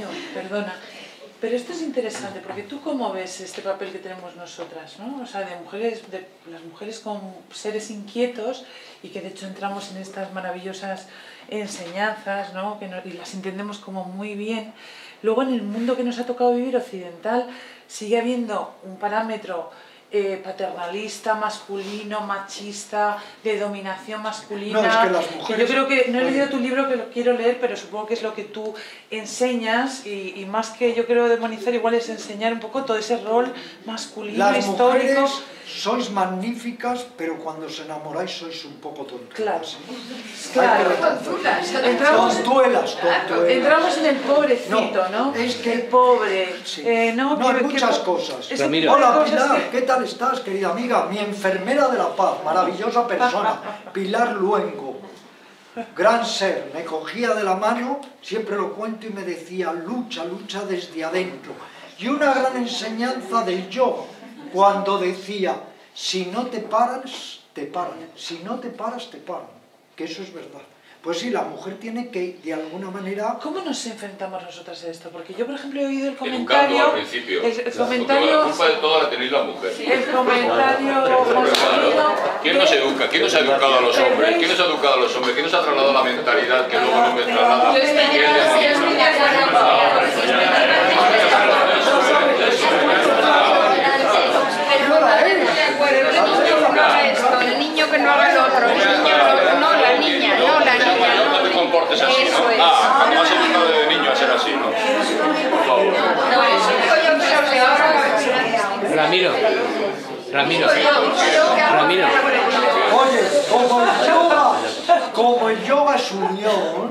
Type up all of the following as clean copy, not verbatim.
Ramiro, perdona. Pero esto es interesante, porque tú cómo ves este papel que tenemos nosotras, ¿no? O sea, de mujeres, de las mujeres como seres inquietos y que de hecho entramos en estas maravillosas enseñanzas, ¿no? Y las entendemos como muy bien. Luego en el mundo que nos ha tocado vivir occidental sigue habiendo un parámetro paternalista, masculino, machista, de dominación masculina. No, es que las mujeres... Que yo creo que, no he leído tu libro, que lo quiero leer, pero supongo que es lo que tú enseñas y más que yo creo demonizar, igual es enseñar un poco todo ese rol masculino, las histórico. Mujeres sois magníficas, pero cuando os enamoráis sois un poco tontuelas. Claro, claro. Tontuelas. Entramos en el pobrecito, ¿no? Es que el pobre. Sí. No, hay muchas cosas. Ramiro. Hola Pilar, ¿qué tal estás, querida amiga? Mi enfermera de la paz, maravillosa persona, Pilar Luengo. Gran ser, me cogía de la mano, siempre lo cuento, y me decía, lucha, lucha desde adentro. Y una gran enseñanza del yoga, cuando decía, si no te paras, te paran. Si no te paras, te paran. Que eso es verdad. Pues sí, la mujer tiene que, de alguna manera... ¿Cómo nos enfrentamos nosotras a esto? Porque yo, por ejemplo, he oído el comentario... Educando al principio. El comentario... La culpa de todo la tenéis las mujeres. El comentario masculino... ¿Quién nos educa? ¿Quién nos ha educado a los hombres? ¿Quién nos ha educado a los hombres? ¿Quién nos ha trasladado la mentalidad que luego no me traslada? El niño que no haga lo otro, el niño no, la niña, No te comportes así, ¿no? No has educado de niño a ser así, ¿no? Por favor. Ramiro. Oye, como el yoga es unión,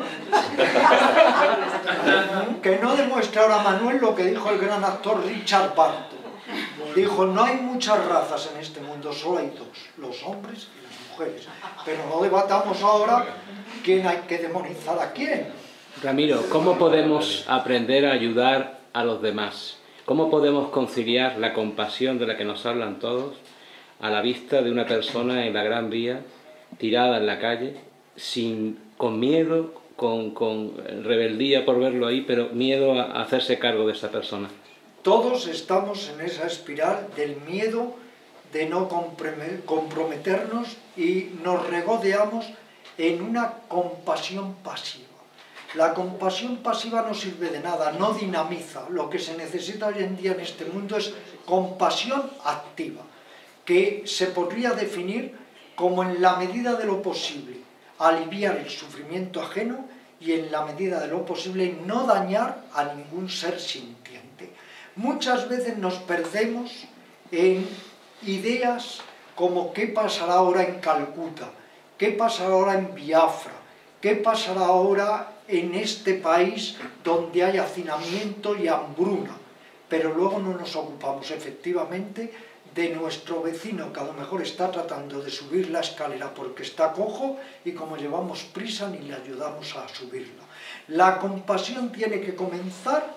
que no demuestra ahora Manuel lo que dijo el gran actor Richard Barton. Dijo, no hay muchas razas en este mundo, solo hay dos, los hombres y las mujeres. Pero no debatamos ahora quién hay que demonizar a quién. Ramiro, ¿cómo podemos aprender a ayudar a los demás? ¿Cómo podemos conciliar la compasión de la que nos hablan todos a la vista de una persona en la Gran Vía, tirada en la calle, con miedo, con rebeldía por verlo ahí, pero miedo a hacerse cargo de esa persona? Todos estamos en esa espiral del miedo de no comprometernos y nos regodeamos en una compasión pasiva. La compasión pasiva no sirve de nada, no dinamiza. Lo que se necesita hoy en día en este mundo es compasión activa, que se podría definir como en la medida de lo posible aliviar el sufrimiento ajeno y en la medida de lo posible no dañar a ningún ser sintiente. Muchas veces nos perdemos en ideas como qué pasará ahora en Calcuta, qué pasará ahora en Biafra, qué pasará ahora en este país donde hay hacinamiento y hambruna, pero luego no nos ocupamos efectivamente de nuestro vecino que a lo mejor está tratando de subir la escalera porque está cojo y como llevamos prisa ni le ayudamos a subirla. La compasión tiene que comenzar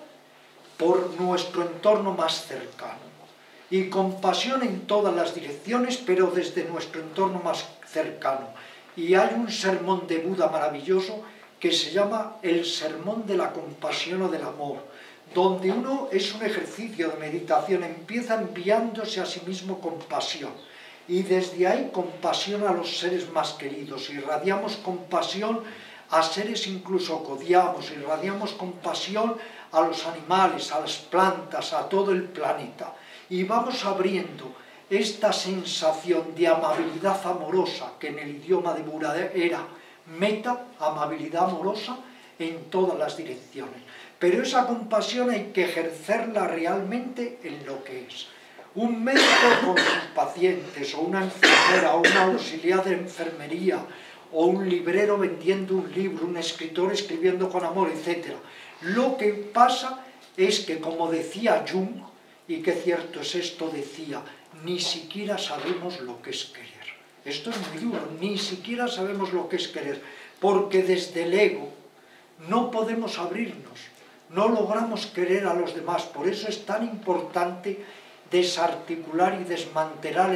por nuestro entorno más cercano y compasión en todas las direcciones, pero desde nuestro entorno más cercano. Y hay un sermón de Buda maravilloso que se llama el sermón de la compasión o del amor, donde uno es un ejercicio de meditación, empieza enviándose a sí mismo compasión y desde ahí compasión a los seres más queridos, irradiamos compasión a seres incluso que odiamos, irradiamos compasión a los animales, a las plantas, a todo el planeta y vamos abriendo esta sensación de amabilidad amorosa que en el idioma de Buda era meta, amabilidad amorosa en todas las direcciones. Pero esa compasión hay que ejercerla realmente en lo que es. Un médico con sus pacientes, o una enfermera, o una auxiliar de enfermería, o un librero vendiendo un libro, un escritor escribiendo con amor, etc. Lo que pasa es que, como decía Jung, y qué cierto es esto, decía, ni siquiera sabemos lo que es querer. Esto es muy duro, ni siquiera sabemos lo que es querer, porque desde el ego no podemos abrirnos, no logramos querer a los demás. Por eso es tan importante desarticular y desmantelar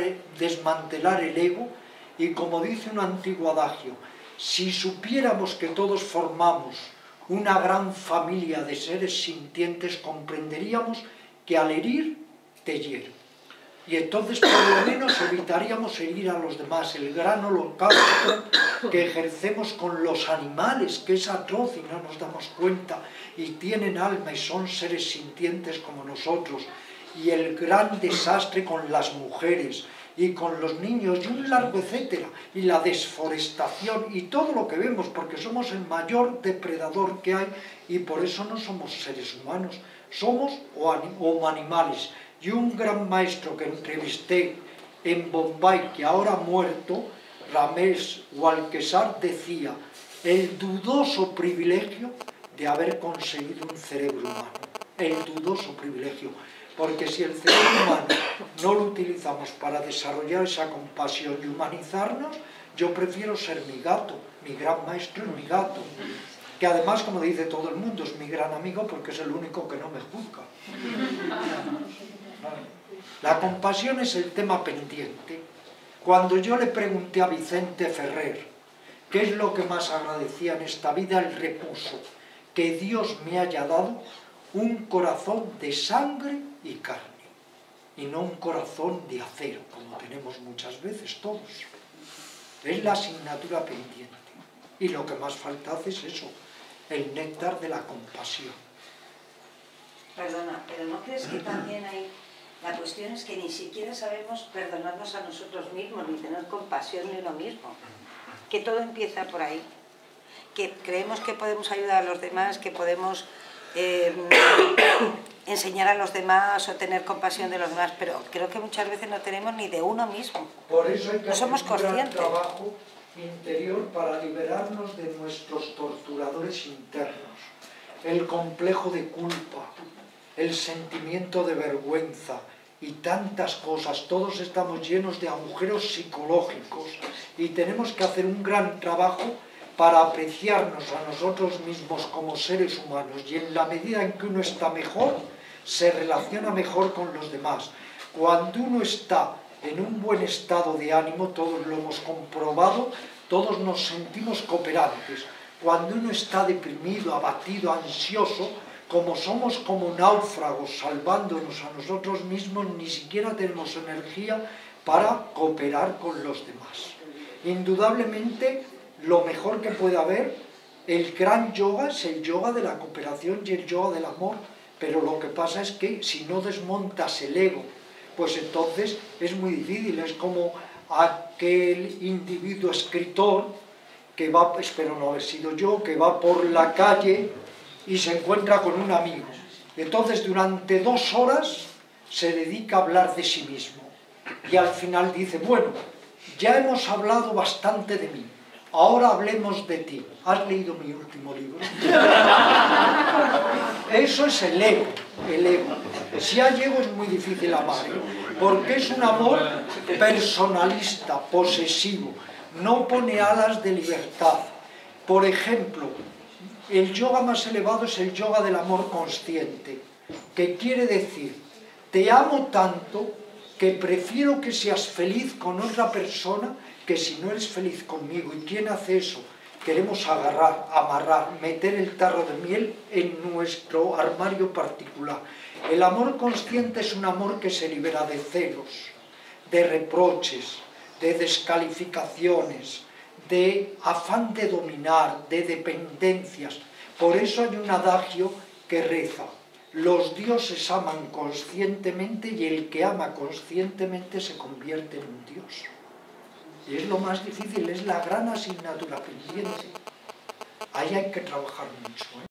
el ego. Y como dice un antiguo adagio, si supiéramos que todos formamos una gran familia de seres sintientes, comprenderíamos que al herir te hiero. Y entonces por lo menos evitaríamos herir a los demás. El gran holocausto que ejercemos con los animales, que es atroz y no nos damos cuenta, y tienen alma y son seres sintientes como nosotros, y el gran desastre con las mujeres y con los niños y un largo etcétera, y la desforestación y todo lo que vemos, porque somos el mayor depredador que hay y por eso no somos seres humanos, somos o animales. Y un gran maestro que entrevisté en Bombay, que ahora ha muerto, Ramesh Walkesar, decía el dudoso privilegio de haber conseguido un cerebro humano, el dudoso privilegio, porque si el cerebro humano no lo utilizamos para desarrollar esa compasión y humanizarnos, yo prefiero ser mi gato, mi gran maestro es mi gato, que además, como dice todo el mundo, es mi gran amigo porque es el único que no me juzga. La compasión es el tema pendiente. Cuando yo le pregunté a Vicente Ferrer qué es lo que más agradecía en esta vida, él repuso que Dios me haya dado un corazón de sangre y carne y no un corazón de acero, como tenemos muchas veces todos. Es la asignatura pendiente y lo que más falta hace es eso, el néctar de la compasión. Perdona, pero ¿no crees que también hay... La cuestión es que ni siquiera sabemos perdonarnos a nosotros mismos, ni tener compasión de uno mismo. Que todo empieza por ahí. Que creemos que podemos ayudar a los demás, que podemos enseñar a los demás o tener compasión de los demás, pero creo que muchas veces no tenemos ni de uno mismo. Por eso hay que no somos hacer un gran conscientes. trabajo interior para liberarnos de nuestros torturadores internos. El complejo de culpa, el sentimiento de vergüenza y tantas cosas. Todos estamos llenos de agujeros psicológicos y tenemos que hacer un gran trabajo para apreciarnos a nosotros mismos como seres humanos, y en la medida en que uno está mejor, se relaciona mejor con los demás. Cuando uno está en un buen estado de ánimo, todos lo hemos comprobado, todos nos sentimos cooperantes. Cuando uno está deprimido, abatido, ansioso, como somos como náufragos salvándonos a nosotros mismos, ni siquiera tenemos energía para cooperar con los demás. Indudablemente, lo mejor que puede haber, el gran yoga es el yoga de la cooperación y el yoga del amor, pero lo que pasa es que si no desmontas el ego, pues entonces es muy difícil. Es como aquel individuo escritor que va, espero no haber sido yo, que va por la calle y se encuentra con un amigo. Entonces durante 2 horas se dedica a hablar de sí mismo y al final dice, bueno, ya hemos hablado bastante de mí, ahora hablemos de ti. ¿Has leído mi último libro? Eso es el ego, el ego. Si hay ego es muy difícil amar, porque es un amor personalista, posesivo, no pone alas de libertad. Por ejemplo, el yoga más elevado es el yoga del amor consciente, que quiere decir, te amo tanto que prefiero que seas feliz con otra persona que si no eres feliz conmigo. ¿Y quién hace eso? Queremos agarrar, amarrar, meter el tarro de miel en nuestro armario particular. El amor consciente es un amor que se libera de celos, de reproches, de descalificaciones, de afán de dominar, de dependencias. Por eso hay un adagio que reza, los dioses aman conscientemente y el que ama conscientemente se convierte en un dios. Y es lo más difícil, es la gran asignatura pendiente. Ahí hay que trabajar mucho, ¿eh?